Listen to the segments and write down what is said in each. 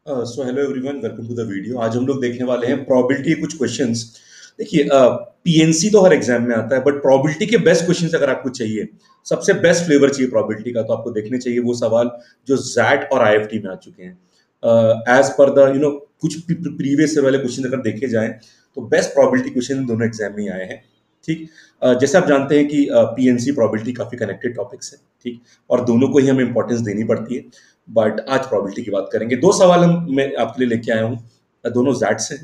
So hello everyone, welcome to the video. आज हम लोग देखने वाले हैं प्रोबेबिलिटी के कुछ क्वेश्चंस। देखिए, पीएनसी तो हर एग्जाम में आता है, बट प्रोबेबिलिटी के बेस्ट क्वेश्चंस अगर आपको चाहिए, सबसे बेस्ट फ्लेवर चाहिए प्रोबेबिलिटी का, तो आपको देखने चाहिए वो सवाल जो जैट और आईएफटी में आ चुके हैं। एज पर द कुछ प्रीवियस वाले क्वेश्चन अगर देखे जाएं तो बेस्ट प्रोबेबिलिटी क्वेश्चन दोनों एग्जाम में ही आए हैं। ठीक। जैसे आप जानते हैं कि पीएनसी प्रोबेबिलिटी काफी कनेक्टेड टॉपिक्स है। ठीक। और दोनों को ही हमें इंपॉर्टेंस देनी पड़ती है, बट आज प्रोबेबिलिटी की बात करेंगे। दो सवाल मैं आपके लिए लेके आया हूँ, दोनों जैट से।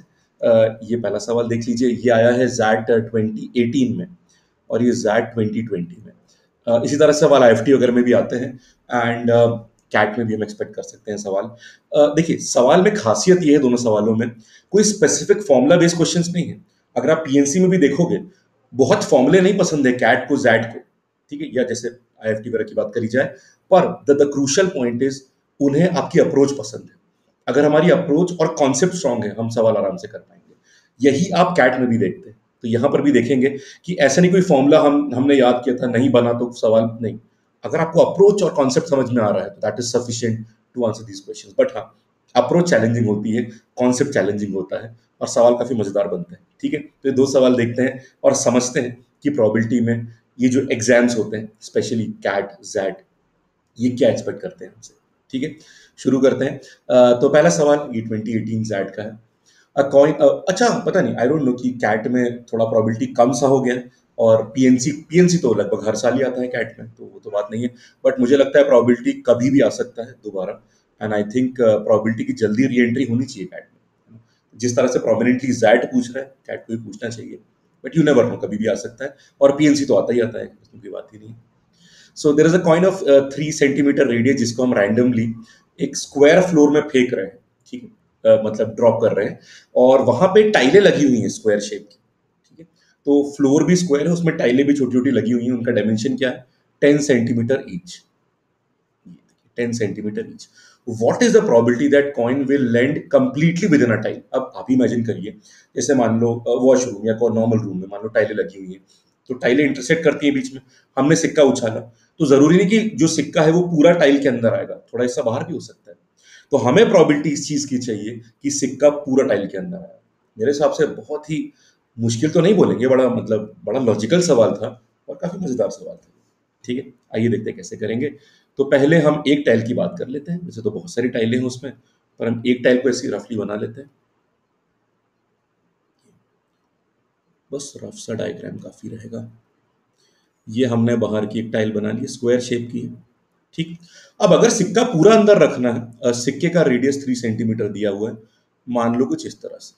ये पहला सवाल देख लीजिए, ये आया है जैट 2018 में और ये जैट 2020 में। इसी तरह से सवाल आईएफटी वगैरह में भी आते हैं, एंड कैट में भी हम एक्सपेक्ट कर सकते हैं सवाल। देखिए, सवाल में खासियत ये है, दोनों सवालों में कोई स्पेसिफिक फॉर्मूला बेस्ड क्वेश्चंस नहीं है। अगर आप पीएनसी में भी देखोगे, बहुत फॉर्मूले नहीं पसंद है कैट को जैट को। ठीक है, या जैसे आईएफटी वगैरह की बात करी जाए, पर द क्रूशल पॉइंट इज उन्हें आपकी अप्रोच पसंद है। अगर हमारी अप्रोच और कॉन्सेप्ट स्ट्रांग है, हम सवाल आराम से कर पाएंगे। यही आप कैट में भी देखते हैं, तो यहां पर भी देखेंगे कि ऐसा नहीं कोई फॉर्मूला हमने याद किया था, नहीं बना तो सवाल नहीं। अगर आपको अप्रोच और कॉन्सेप्ट समझ में आ रहा है तो that is sufficient to answer these questions. But हाँ, अप्रोच चैलेंजिंग होती है, कॉन्सेप्ट चैलेंजिंग होता है, और सवाल काफी मजेदार बनते हैं। ठीक है, तो ये दो सवाल देखते हैं और समझते हैं कि प्रोबेबिलिटी में ये जो एग्जाम्स होते हैं, स्पेशली कैट जैट, ये क्या एक्सपेक्ट करते हैं हमसे। ठीक है, शुरू करते हैं। तो पहला सवाल ये 2018 जैट का है। कॉइन, अच्छा पता नहीं, आई डोंट नो कि कैट में थोड़ा प्रोबेबिलिटी कम सा हो गया है, और पीएनसी पीएनसी तो लगभग हर साल ही आता है कैट में, तो वो तो बात नहीं है। बट मुझे लगता है प्रोबेबिलिटी कभी भी आ सकता है दोबारा, एंड आई थिंक प्रोबेबिलिटी की जल्दी री एंट्री होनी चाहिए कैट में। जिस तरह से प्रोमिनेंटली जैट पूछ रहा है, कैट को भी पूछना चाहिए। बट यू नेवर नो, कभी भी आ सकता है, और पीएनसी तो आता ही आता है, उसमें कोई बात ही नहीं है। So there is a coin of 3 centimetre radius, जिसको हम रैंडमली एक स्क्वायर फ्लोर में फेंक रहे हैं। ठीक है, मतलब ड्रॉप कर रहे हैं, और वहां पे टाइलें लगी हुई हैं स्क्वायर शेप की। ठीक है, तो फ्लोर भी स्क्वायर है, उसमें टाइलें भी छोटी छोटी लगी हुई हैं। उनका डायमेंशन क्या है? 10 centimetre each. 10 centimetre each. What is the probability that coin will land completely within a tile? अब आप इमेजिन करिए, जैसे मान लो वॉशरूम या कोई नॉर्मल रूम में मान लो टाइलें लगी हुई हैं, तो टाइलें इंटरसेक्ट करती हैं बीच में। हमने सिक्का उछाला, तो जरूरी नहीं कि जो सिक्का है वो पूरा टाइल के अंदर आएगा, थोड़ा हिस्सा बाहर भी हो सकता है। तो हमें प्रोबेबिलिटी इस चीज की चाहिए कि सिक्का पूरा टाइल के अंदर आए। मेरे हिसाब से बहुत ही मुश्किल तो नहीं बोलेंगे, बड़ा मतलब बड़ा लॉजिकल सवाल था, और काफी मजेदार सवाल था। ठीक है, आइए देखते हैं कैसे करेंगे। तो पहले हम एक टाइल की बात कर लेते हैं। वैसे तो बहुत सारी टाइलें हैं उसमें, पर हम एक टाइल को ऐसी रफली बना लेते हैं। बस रफ सा डायग्राम काफी रहेगा। ये हमने बाहर की एक टाइल बना ली, स्क्वायर शेप की है। ठीक। अब अगर सिक्का पूरा अंदर रखना है, सिक्के का रेडियस 3 सेंटीमीटर दिया हुआ है, मान लो कुछ इस तरह से।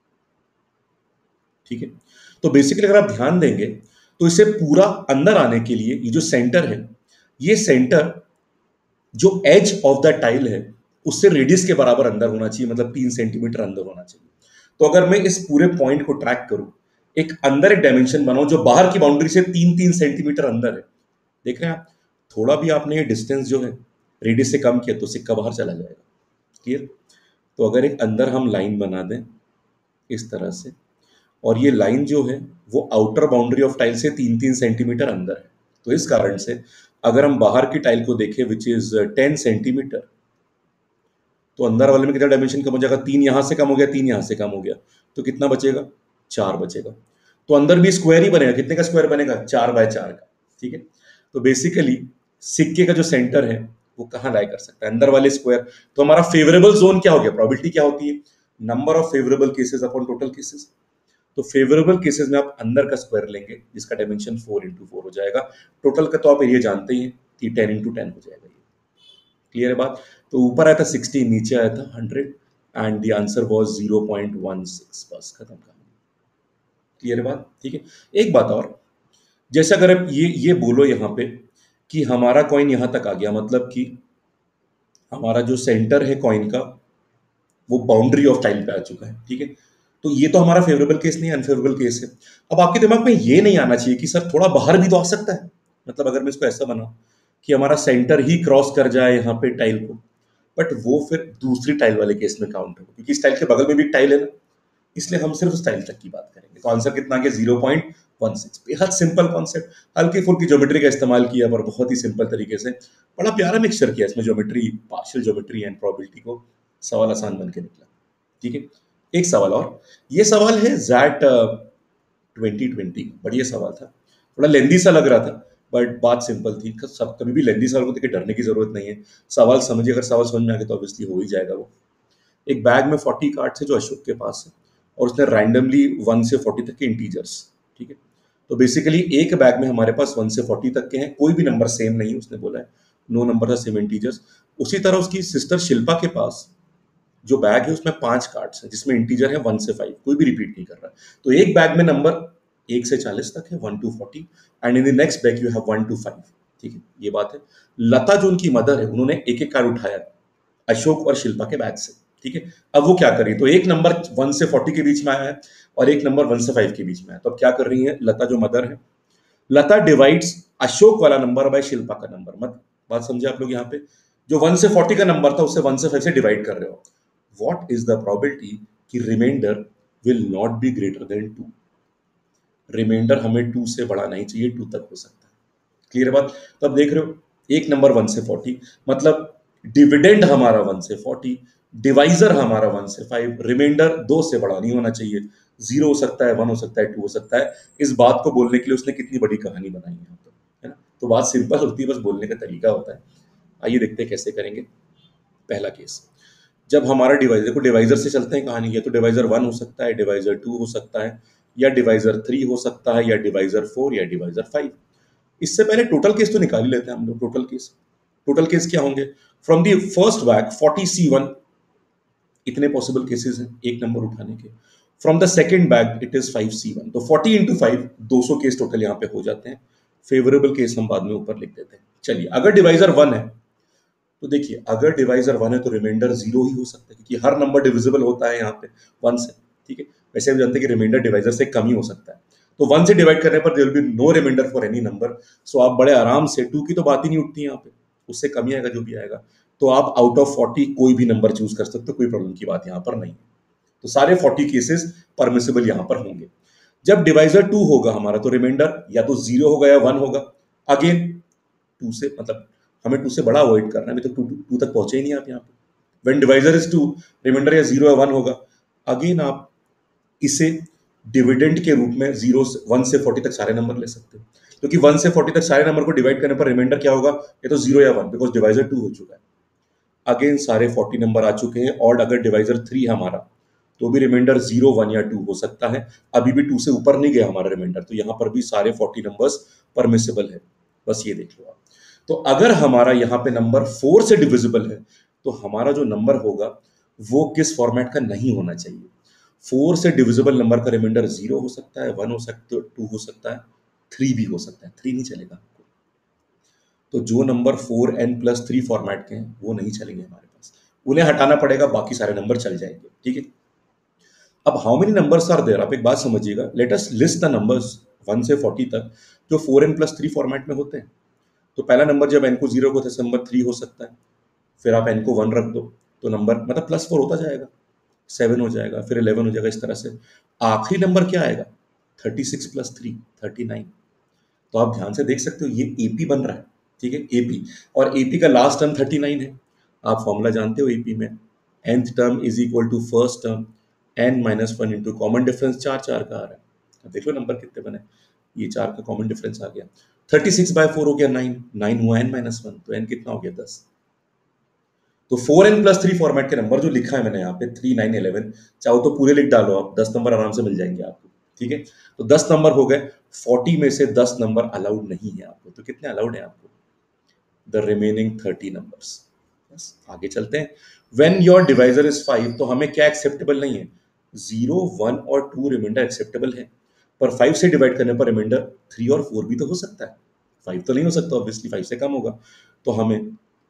ठीक है, तो बेसिकली अगर आप ध्यान देंगे, तो इसे पूरा अंदर आने के लिए ये जो सेंटर है, ये सेंटर जो एज ऑफ द टाइल है उससे रेडियस के बराबर अंदर होना चाहिए, मतलब 3 सेंटीमीटर अंदर होना चाहिए। तो अगर मैं इस पूरे पॉइंट को ट्रैक करूं, एक अंदर एक डायमेंशन बनाऊं जो बाहर की बाउंड्री से 3-3 सेंटीमीटर अंदर है, देख रहे हैं आप? थोड़ा भी आपने ये डिस्टेंस जो है रेडियस से कम किया तो सिक्का बाहर चला जाएगा। क्लियर? तो अगर एक अंदर हम लाइन बना दें इस तरह से, और ये लाइन जो है वो आउटर बाउंड्री ऑफ टाइल से 3-3 सेंटीमीटर अंदर है, तो इस कारण से अगर हम बाहर की टाइल को देखें विच इज 10 सेंटीमीटर, तो अंदर वाले में कितना डायमेंशन कम हो जाएगा? 3 यहां से कम हो गया, 3 यहां से कम हो गया, तो कितना बचेगा? 4 बचेगा। तो अंदर भी स्क्वायर ही बनेगा। कितने का स्क्वायर बनेगा? 4x4 का। ठीक है, तो बेसिकली सिक्के का जो सेंटर है वो कहाँ लाई कर सकता है? अंदर वाले स्क्वायर। तो हमारा फेवरेबल जोन क्या हो गया? प्रोबेबिलिटी क्या होती है? Number of favourable cases upon total cases. तो फेवरेबल केसेस में आप अंदर का स्क्वायर लेंगे, जिसका डायमेंशन 4x4 हो जाएगा। टोटल का तो आप एरिया जानते ही हैं कि 10x10 हो जाएगा। क्लियर है बात? तो ऊपर आया था 60, नीचे आया था 100, एंड द आंसर वाज 0.16। बस खत्म कहानी। क्लियर है बात? ठीक है। एक बात और, जैसे अगर आप ये बोलो यहाँ पे कि हमारा कॉइन यहाँ तक आ गया, मतलब कि हमारा जो सेंटर है कॉइन का वो बाउंड्री ऑफ टाइल पे आ चुका है। ठीक है, तो ये तो हमारा फेवरेबल केस नहीं, अनफेवरेबल केस है। अब आपके दिमाग में ये नहीं आना चाहिए कि सर थोड़ा बाहर भी तो आ सकता है। मतलब अगर मैं इसको ऐसा बना कि हमारा सेंटर ही क्रॉस कर जाए यहाँ पे टाइल को, बट वो फिर दूसरी टाइल वाले केस में काउंट होगा, क्योंकि इस टाइल के बगल में भी एक टाइल है ना, इसलिए हम सिर्फ उस टाइल तक की बात करेंगे। तो आंसर कितना आ गया? 0.16। बेहद सिंपल कॉन्सेप्ट, हल्की फुल्की ज्योमेट्री का इस्तेमाल किया, पर बहुत ही सिंपल तरीके से। बड़ा प्यारा मिक्सचर किया इसमें, geometry, partial geometry and probability को सवाल आसान बन के निकला। ठीक है, एक सवाल और, ये सवाल है जैट 2020, बढ़िया सवाल था, थोड़ा लेंदी सा लग रहा था बट बात सिंपल थी। सब कभी भी लेंदी सवाल को देख के डरने की जरूरत नहीं है, सवाल समझिए, अगर सवाल समझ में आ गया तो ऑब्वियसली हो ही जाएगा वो। एक बैग में 40 कार्ड्स है जो अशोक के पास है, और उसने रैंडमली 1 से 40 तक के इंटीजर्स, ठीक है। तो बेसिकली एक बैग में हमारे पास 1 से 40 तक के हैं, कोई भी नंबर सेम नहीं है, उसने बोला है नो नंबर सेम इंटीजर्स। उसी तरह उसकी सिस्टर शिल्पा के पास जो बैग है उसमें 5 कार्ड्स हैं जिसमें इंटीजर है 1 से 5, कोई भी रिपीट नहीं कर रहा है। तो एक बैग में नंबर 1 से 40 तक है, 1 to 40, and in the next bag you have 1 to 5। ठीक है, ये बात है। लता जो उनकी मदर है, उन्होंने एक एक कार्ड उठाया अशोक और शिल्पा के बैग से। ठीक है, अब वो क्या कर रही है, तो एक नंबर 1 से 40 के बीच में आया है और एक नंबर 1 से 5 के बीच में है। तो अब क्या कर रही है लता जो मदर है, लता डिवाइड्स अशोक वाला नंबर बाय शिल्पा का नंबर। मत बात समझे आप लोग, यहाँ पे जो 1 से 40 का नंबर था उससे 1 से 5 से डिवाइड कर रहे हो। व्हाट इज द प्रोबेबिलिटी कि reminder will not be greater than 2? Reminder हमें 2 से बड़ा नहीं चाहिए, 2 तक हो सकता है। क्लियर बात? तो अब देख रहे हो, एक नंबर 1 से 40, मतलब डिविडेंड हमारा 1 से 40, डिवाइजर हमारा 1 से 5, रिमाइंडर 2 से बड़ा नहीं होना चाहिए। 0 हो सकता है, 1 हो सकता है, 2 हो सकता है। इस बात को बोलने के लिए उसने कितनी बड़ी कहानी बनाई है, है ना? तो बात सिंपल होती है, बस बोलने का तरीका होता है। आइए देखते हैं कैसे करेंगे। पहला केस, जब हमारा डिवाइजर, देखो डिवाइजर से चलते हैं कहानी, है तो डिवाइजर 1 हो सकता है, डिवाइजर 2 हो सकता है, या डिवाइजर 3 हो सकता है, या डिवाइजर 4, या डिवाइजर 5। इससे पहले टोटल केस तो निकाल ही लेते हैं हम लोग। टोटल केस क्या होंगे? From the first bag 40C1, इतने पॉसिबल केसेस हैं एक नंबर उठाने के। From the second bag it is 5C1, तो 40 इंटू 5 200 केस टोटल यहाँ पे हो जाते हैं। फेवरेबल केस हम बाद में ऊपर लिख देते हैं। चलिए, अगर डिवाइजर 1 है तो देखिए, अगर डिवाइजर 1 है तो रिमाइंडर 0 ही हो सकता है, क्योंकि हर नंबर डिविजिबल होता है यहाँ पे 1 से। ठीक है, वैसे हम जानते हैं कि रिमाइंडर डिवाइजर से कम ही हो सकता है। तो 1 से डिवाइड करने पर there will be no reminder for any number. So आप बड़े आराम से 2 की तो बात ही नहीं उठती यहाँ पे, उससे कम ही आएगा जो भी आएगा। तो आप आउट ऑफ 40 कोई भी नंबर चूज कर सकते हो, कोई प्रॉब्लम की बात यहाँ पर नहीं है। तो सारे 40 केसेस परमिसिबल यहाँ पर होंगे। जब डिवाइजर 2 होगा हमारा, तो रिमाइंडर या तो 0 होगा या 1 होगा। अगेन 2 से, मतलब हमें 2 से बड़ा अवॉइड करना है, अभी तो 2 तक पहुंचे ही नहीं आप यहाँ पे। व्हेन डिवाइजर इज 2, रिमाइंडर या 0 या 1 होगा। अगेन आप इसे डिविडेंड के रूप में 0 से 1 से 40 तक सारे नंबर ले सकते हो, क्योंकि 1 से 40 तक सारे नंबर को डिवाइड करने पर रिमाइंडर क्या होगा, या तो 0 या 1, बिकॉज डिवाइजर 2 हो चुका है। अगेन सारे 40 नंबर आ चुके हैं, और अगर डिवाइजर 3 है हमारा, तो भी रिमाइंडर 0, 1 या 2 हो सकता है। अभी भी 2 से ऊपर नहीं गया हमारा रिमाइंडर, तो यहाँ पर भी सारे 40 नंबर्स परमिसिबल है। बस ये देख लो आप। तो अगर हमारा यहाँ पे नंबर 4 से डिविजिबल है, तो हमारा जो नंबर होगा वो किस फॉर्मेट का नहीं होना चाहिए? 4 से डिविजिबल नंबर का रिमाइंडर 0 हो सकता है, 1 हो सकता है, 2 हो सकता है, 3 भी हो सकता है। 3 नहीं चलेगा। तो जो नंबर 4n+3 फॉर्मेट के हैं वो नहीं चलेंगे हमारे पास, उन्हें हटाना पड़ेगा, बाकी सारे नंबर चल जाएंगे। ठीक है, अब how many numbers are there, आप एक बात समझिएगा। Let us list the numbers 1 से 40 तक जो 4n+3 फॉर्मेट में होते हैं। तो पहला नंबर जब n को 0 को थे, नंबर 3 हो सकता है, फिर आप n को 1 रख दो तो नंबर मतलब +4 होता जाएगा, 7 हो जाएगा, फिर 11 हो जाएगा, इस तरह से। आखिरी नंबर क्या आएगा? 36+3, 39। तो आप ध्यान से देख सकते हो, ये एपी बन रहा है। ठीक है, एपी, और एपी का लास्ट टर्म 39 है। आप फॉर्मूला जानते हो एपी में, nth term is equal to first term n-1 into common difference 4 4 का आ रहा है। अब देख लो नंबर कितने बने, ये 4 का कॉमन डिफरेंस आ गया। 36/4 हो गया 9, 9 हुआ n-1, तो n कितना हो गया 10। तो 4n+3 फॉर्मेट के नंबर जो लिखा है मैंने यहाँ पे 3, 9, 11, चाहो तो पूरे लिख डालो आप, 10 नंबर आराम से मिल जाएंगे आपको। ठीक है, तो 10 नंबर हो गए। 40 में से 10 नंबर अलाउड नहीं है आपको, तो कितने अलाउड है आपको? The remaining 30 numbers. बस आगे चलते हैं। व्हेन योर डिवाइजर इज 5, तो हमें क्या एक्सेप्टेबल नहीं है? 0, 1 और 2 रिमाइंडर एक्सेप्टेबल है, पर 5 से डिवाइड करने पर रिमाइंडर 3 और 4 भी तो हो सकता है। 5 तो नहीं हो सकता, ऑब्वियसली 5 से कम होगा। तो हमें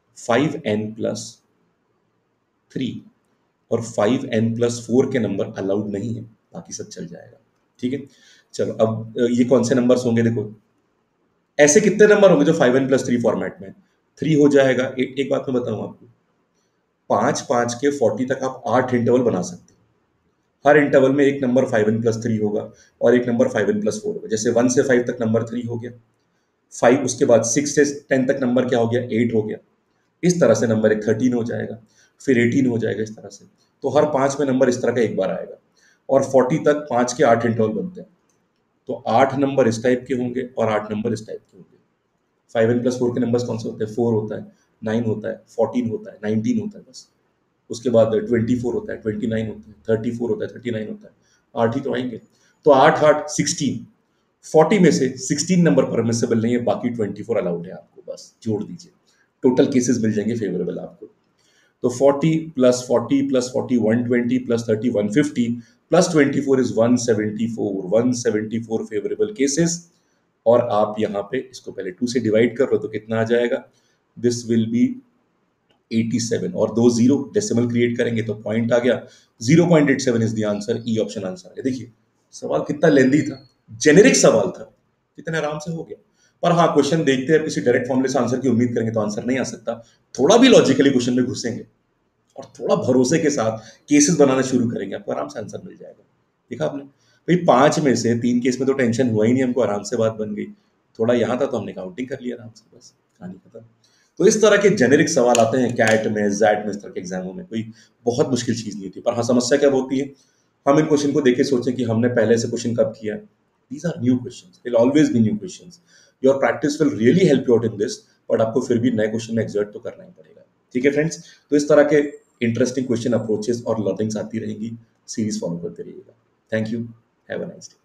5n+3 और 5n+4 के नंबर अलाउड नहीं है, बाकी सब चल जाएगा। ठीक है, चलो अब ये कौन से नंबर्स होंगे? देखो, ऐसे कितने नंबर होंगे जो 5n+3 फॉर्मेट में? 3 हो जाएगा। एक बात मैं बताऊं आपको, 5 5 के 40 तक आप 8 इंटरवल बना सकते हो। हर इंटरवल में एक नंबर 5n+3 होगा और एक नंबर 5n+4 होगा। जैसे 1 से 5 तक नंबर 3 हो गया, 5 उसके बाद 6 से 10 तक नंबर क्या हो गया? 8 हो गया। इस तरह से नंबर एक 13 हो जाएगा। फिर 18 हो जाएगा इस तरह से। तो हर 5 में नंबर इस तरह का एक बार आएगा, और 40 तक 5 के 8 इंटरवल बनते हैं। तो 8 नंबर इस टाइप के होंगे और 8 नंबर इस टाइप के होंगे। 5n+4 के नंबर्स कौन से होते हैं? 4 होता है, 9 होता है, 14 होता है, 19 होता है बस। उसके बाद 24 होता है, 29 होता है, 34 होता है, 39 होता है। 8 ही तो आएंगे। तो 8 8 16। 40 में से 16 नंबर परमिसेबल नहीं है, बाकी 24 अलाउड है आपको, बस जोड़ दीजिए। टोटल केसेस मिल जाएंगे फेवरेबल आपको। तो 40 plus 40 plus 40 120 plus 30 150 plus 24 is 174। 174 favourable cases. और आप यहाँ पे इसको पहले 2 से डिवाइड कर लो तो कितना आ जाएगा? दिस विल बी 87, और दो जीरो डेसिमल क्रिएट करेंगे तो पॉइंट आ गया। 0.87 is the answer. E option answer है। देखिए सवाल कितना लेंदी था, जेनेरिक सवाल था, कितने आराम से हो गया। पर हाँ, क्वेश्चन देखते हैं किसी डायरेक्ट फॉर्मूले से आंसर की उम्मीद करेंगे तो आंसर नहीं आ सकता। थोड़ा भी लॉजिकली क्वेश्चन में घुसेंगे और थोड़ा भरोसे के साथ केसेस बनाना शुरू करेंगे, आपको आराम से आंसर मिल जाएगा। देखा आपने भाई, 5 में से 3 केस में तो टेंशन हुआ ही नहीं, हमको आराम से बात बन गई। थोड़ा यहाँ था तो हमने काउंटिंग कर लिया आराम से, बस कहानी खत्म। तो इस तरह के जेनेरिक सवाल आते हैं कैट में, जैट में, इस तरह के एग्जामों में। कोई बहुत मुश्किल चीज नहीं होती। पर हाँ, समस्या क्या होती है, हम इन क्वेश्चन को देखे सोचें कि हमने पहले से क्वेश्चन कब किया है। These are new questions, will always be new questions. Your practice will really help you out in this, but आपको फिर भी नए क्वेश्चन में एग्जर्ट तो करना ही पड़ेगा। ठीक है फ्रेंड्स, तो इस तरह के इंटरेस्टिंग क्वेश्चन अप्रोचेस और लर्निंग्स आती रहेंगी। सीरीज फॉलो करते रहिएगा। Thank you, have a nice day.